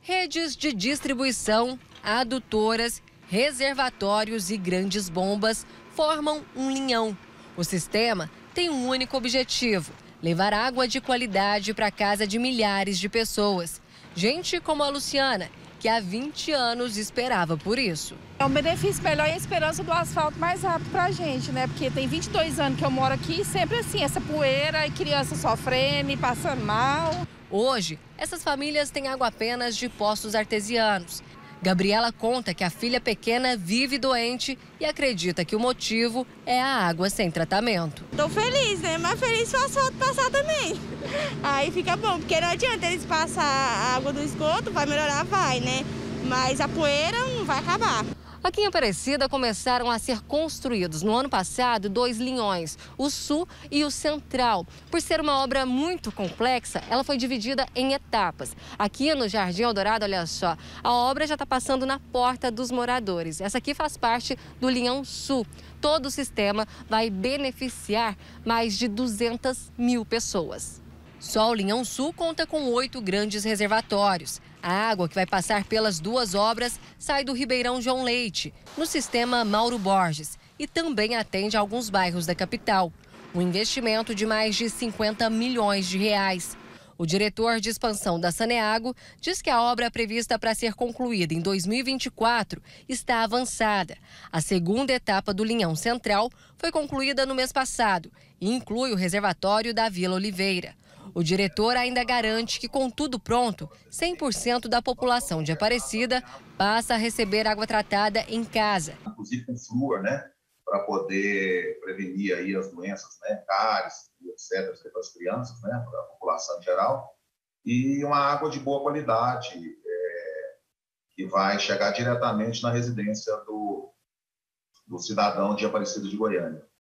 Redes de distribuição, adutoras, reservatórios e grandes bombas formam um linhão. O sistema tem um único objetivo: levar água de qualidade para a casa de milhares de pessoas. Gente como a Luciana, que há 20 anos esperava por isso. É um benefício melhor e a esperança do asfalto mais rápido para a gente, né? Porque tem 22 anos que eu moro aqui e sempre assim, essa poeira e criança sofrendo e passando mal. Hoje, essas famílias têm água apenas de poços artesianos. Gabriela conta que a filha pequena vive doente e acredita que o motivo é a água sem tratamento. Tô feliz, né? Mas feliz se o asfalto passar também. Aí fica bom, porque não adianta eles passar a água do esgoto, vai melhorar, vai, né? Mas a poeira não vai acabar. Aqui em Aparecida começaram a ser construídos no ano passado 2 linhões, o Sul e o Central. Por ser uma obra muito complexa, ela foi dividida em etapas. Aqui no Jardim Eldorado, olha só, a obra já está passando na porta dos moradores. Essa aqui faz parte do linhão Sul. Todo o sistema vai beneficiar mais de 200 mil pessoas. Só o linhão Sul conta com 8 grandes reservatórios. A água que vai passar pelas 2 obras sai do Ribeirão João Leite, no sistema Mauro Borges, e também atende a alguns bairros da capital. Um investimento de mais de 50 milhões de reais. O diretor de expansão da Saneago diz que a obra prevista para ser concluída em 2024 está avançada. A segunda etapa do linhão Central foi concluída no mês passado e inclui o reservatório da Vila Oliveira. O diretor ainda garante que, com tudo pronto, 100% da população de Aparecida passa a receber água tratada em casa. Inclusive com flúor, né? Para poder prevenir aí as doenças, né? Cáries, etc., para as crianças, né? Para a população em geral. E uma água de boa qualidade, que vai chegar diretamente na residência do cidadão de Aparecida de Goiânia.